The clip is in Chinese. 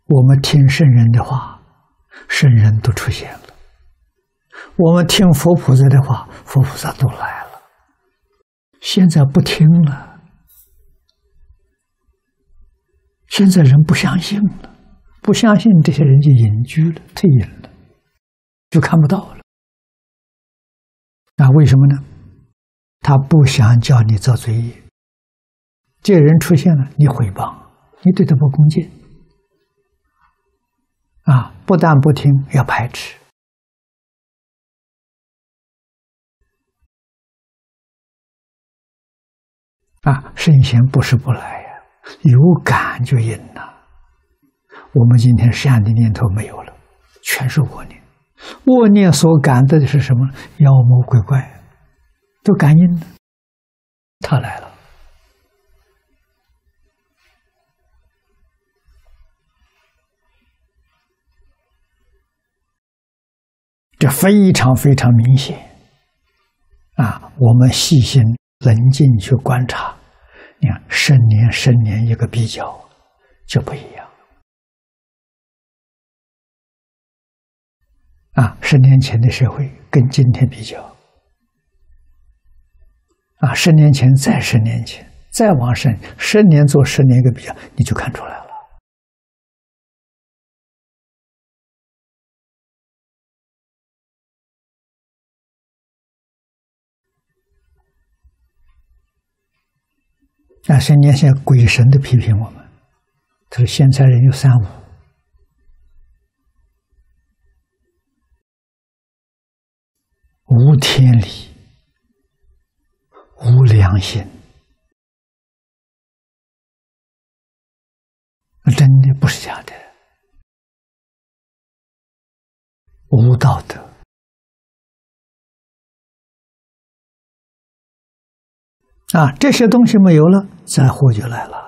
我们听圣人的话，圣人都出现了；我们听佛菩萨的话，佛菩萨都来了。现在不听了，现在人不相信了，不相信这些人就隐居了，退隐了，就看不到了。那为什么呢？他不想叫你造罪业。这个人出现了，你毁谤，你对他不恭敬，不但不听，要排斥。圣贤不是不来呀，有感就应呐。我们今天善的念头没有了，全是恶念。恶念所感的是什么？妖魔鬼怪都感应了，他来了。这非常非常明显我们细心冷静去观察，你看10年10年一个比较就不一样10年前的社会跟今天比较10年前再10年前再往上10年做10年一个比较，你就看出来了。10年前鬼神的批评我们，他说现在人有3、5，无天理，无良心，真的不是假的，无道德。这些东西没有了，灾祸就来了。